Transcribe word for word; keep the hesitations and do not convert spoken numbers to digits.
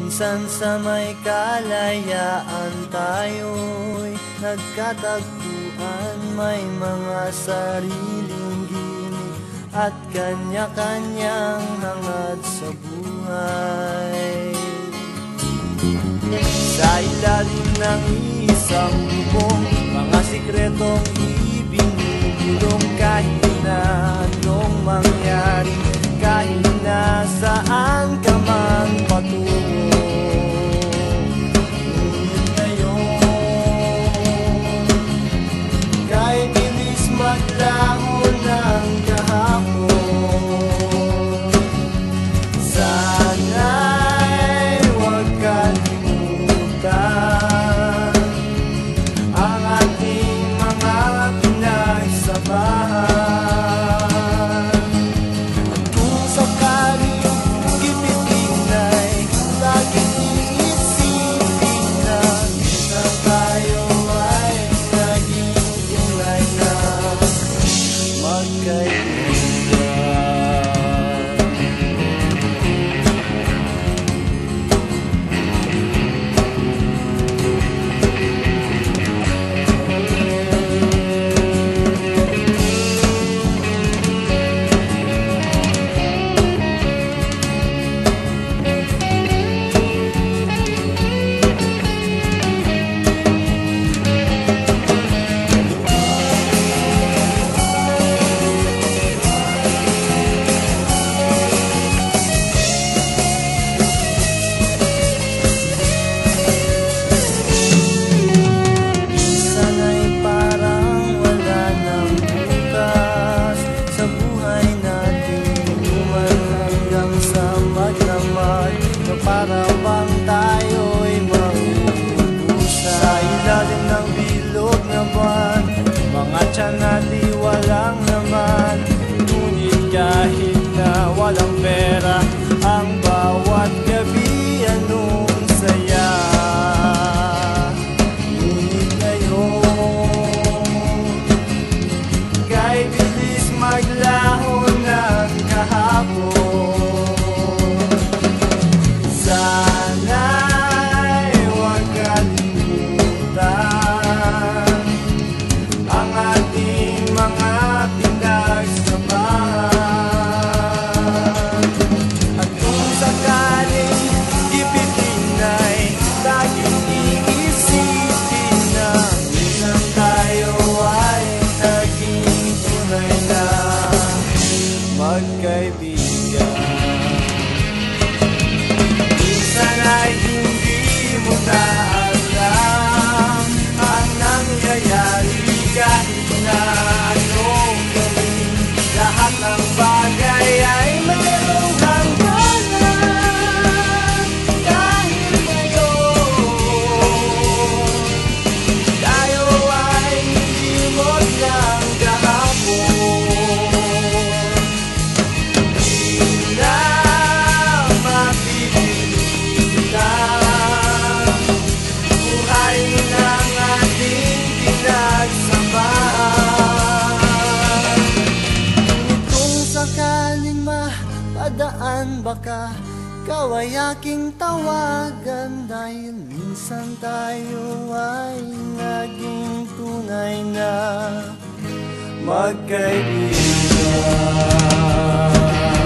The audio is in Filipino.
Minsan sa may kalayaan tayo'y nagkatagpuan, may mga sariling gimik at kanya-kanyang hangad sa buhay. Sa ilalim ng isang bubong, mga sikretong ibinubulong, kahit na anong mangyari, kahit na saan ka man patungo. Ngunit ngayon, kahit bilis maglaho ng kahapon, sana'y huwag kalimutan ang ating mga pinagsamahan. Para bang tayo'y mauubusan sa ilalim ng bilog na buwan, mga tiyan na di walang laman. Ngunit kahit na walang pera, ang bawat gabi anong saya. Ngunit ngayon, kahit bilis maglaho ng kahapon, sana'y huwag kalimutan ang ating mga pinagsamahan. At kung sakaling ipitin ay laging iisipin na minsan tayo ay naging tunay na magkaibigan. Sana'y hindi mo na alam ang nangyayari, kahit na anong gawin, lahat ng bagay ay mayroong hangganan. Dahil ngayon, tayo ay hindi mo lang kahapon. Padaan baka ikaw ay aking tawagan, dahil minsan tayo ay naging tunay na magkaibigan.